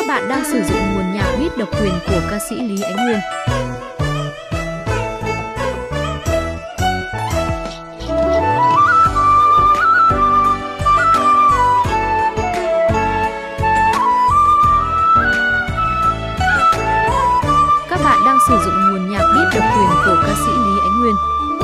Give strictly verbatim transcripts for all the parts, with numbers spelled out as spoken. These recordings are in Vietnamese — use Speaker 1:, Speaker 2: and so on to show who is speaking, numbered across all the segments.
Speaker 1: bạn đang sử dụng nguồn nhạc beat độc quyền của ca sĩ Lý Ánh Nguyên. Các bạn đang sử dụng nguồn nhạc beat độc quyền của ca sĩ Lý Ánh Nguyên.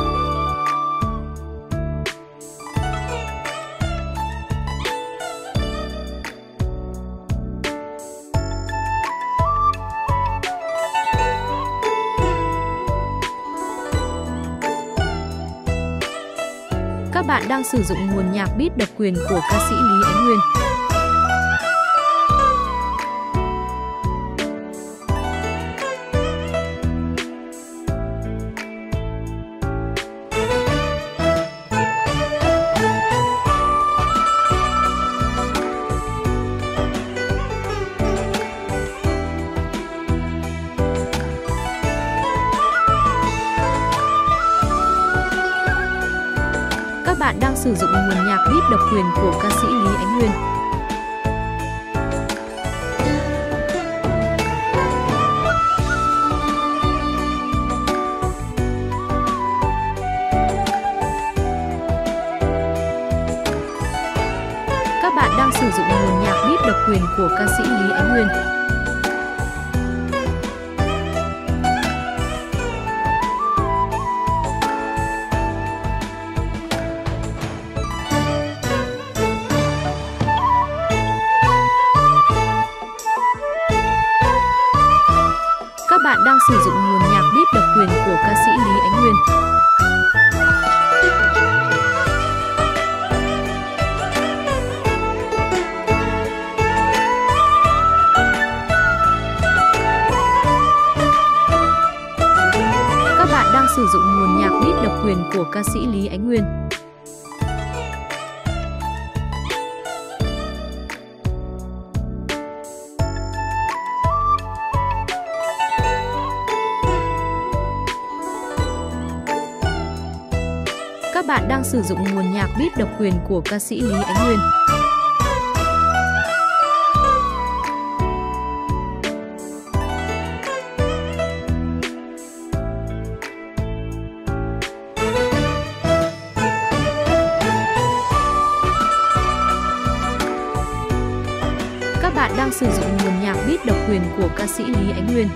Speaker 1: Các bạn đang sử dụng nguồn nhạc beat độc quyền của ca sĩ Lý Ánh Nguyên. Các bạn đang sử dụng nguồn nhạc beat độc quyền của ca sĩ Lý Ánh Nguyên. Các bạn đang sử dụng nguồn nhạc beat độc quyền của ca sĩ Lý Ánh Nguyên. Các bạn đang sử dụng nguồn nhạc beat độc quyền của ca sĩ Lý Ánh Nguyên. Các bạn đang sử dụng nguồn nhạc beat độc quyền của ca sĩ Lý Ánh Nguyên. Các bạn đang sử dụng nguồn nhạc beat độc quyền của ca sĩ Lý Ánh Nguyên. Các bạn đang sử dụng nguồn nhạc beat độc quyền của ca sĩ Lý Ánh Nguyên.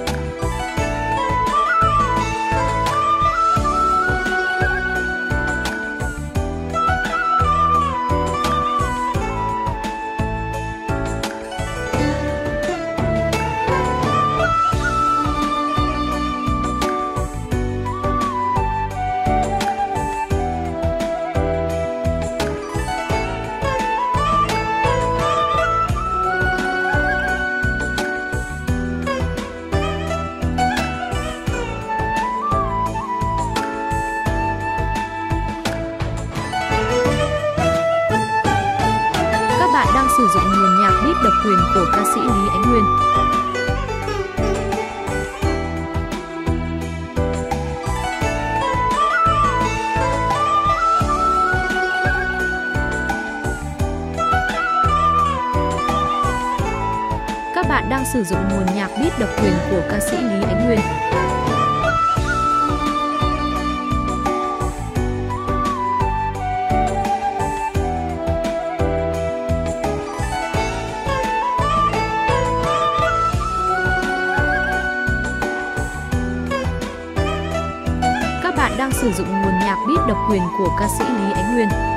Speaker 1: Các bạn đang sử dụng nguồn nhạc beat độc quyền của ca sĩ Lý Ánh Nguyên. Các bạn đang sử dụng nguồn nhạc beat độc quyền của ca sĩ Lý Ánh Nguyên. Các bạn đang sử dụng nguồn nhạc beat độc quyền của ca sĩ Lý Ánh Nguyên.